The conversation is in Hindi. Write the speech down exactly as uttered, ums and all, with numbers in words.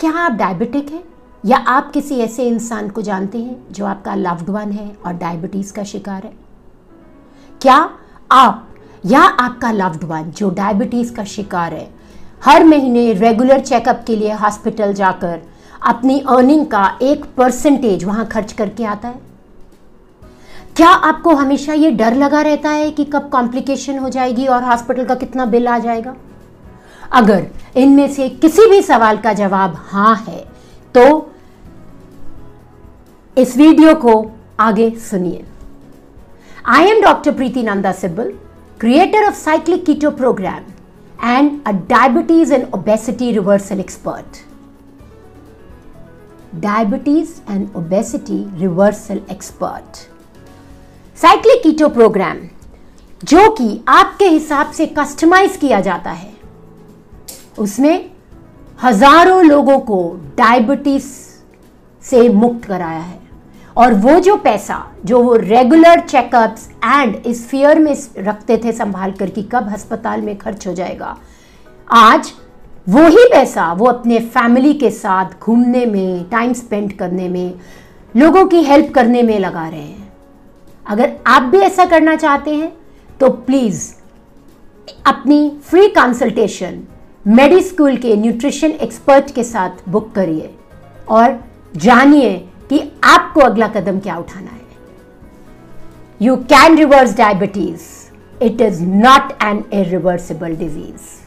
क्या आप डायबिटिक हैं या आप किसी ऐसे इंसान को जानते हैं जो आपका लव्ड वन है और डायबिटीज़ का शिकार है? क्या आप या आपका लव्ड वन जो डायबिटीज़ का शिकार है हर महीने रेगुलर चेकअप के लिए हॉस्पिटल जाकर अपनी अर्निंग का एक परसेंटेज वहां खर्च करके आता है? क्या आपको हमेशा ये डर लगा रहता है कि कब कॉम्प्लिकेशन हो जाएगी और हॉस्पिटल का कितना बिल आ जाएगा? अगर इनमें से किसी भी सवाल का जवाब हाँ है तो इस वीडियो को आगे सुनिए। I am doctor Preeti Nanda Sibal, creator of cyclic keto program and a diabetes and obesity reversal expert. Diabetes and obesity reversal expert. cyclic keto program जो कि आपके हिसाब से कस्टमाइज किया जाता है, उसमें हजारों लोगों को डायबिटीज से मुक्त कराया है और वो जो पैसा जो वो रेगुलर चेकअप्स एंड इस फियर में रखते थे संभाल कर कि कब अस्पताल में खर्च हो जाएगा, आज वो ही पैसा वो अपने फैमिली के साथ घूमने में, टाइम स्पेंड करने में, लोगों की हेल्प करने में लगा रहे हैं। अगर आप भी ऐसा करना चाहते हैं तो प्लीज़ अपनी फ्री कंसल्टेशन मेडी स्कूल के न्यूट्रिशन एक्सपर्ट के साथ बुक करिए और जानिए कि आपको अगला कदम क्या उठाना है। You can reverse diabetes, it is not an irreversible disease.